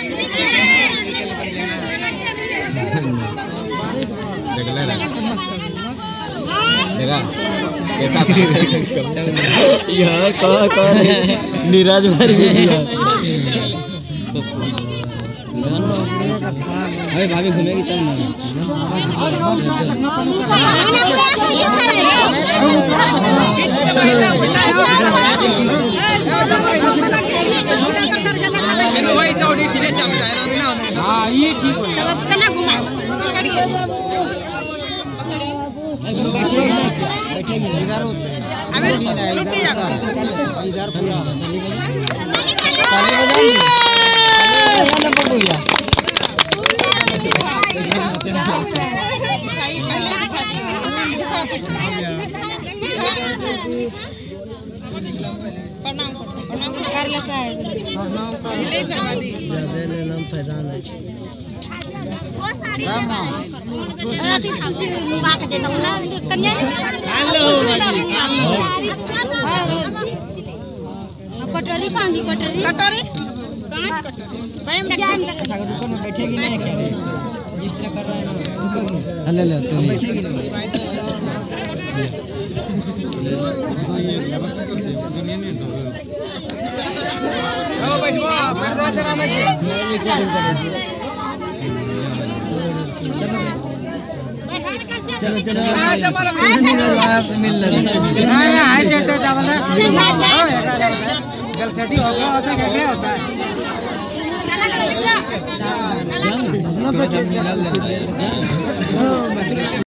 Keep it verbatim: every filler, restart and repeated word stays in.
देखा कैसा था यार कौन कौन नीरज भर भी दिया। अरे भाभी घूमेगी चल ना हाँ ये ठीक इधर पूरा प्रणाम प्रणाम कर लेता है ले करवा दी ज्यादा नाम फैजान है राती खाती बात दे दो ना कन्या हेलो कटोरी पानी कटोरी कटोरी पांच कटोरी भाई हम दुकान में बैठेगी नहीं क्या जिस तरह कर रहा है ना ले ले तुम बैठेगी नहीं आओ बैठो पर्दा चलाना चलो चलो आपसे मिल लगे हाय देते चावल है जल्दी हो गया होता है क्या होता है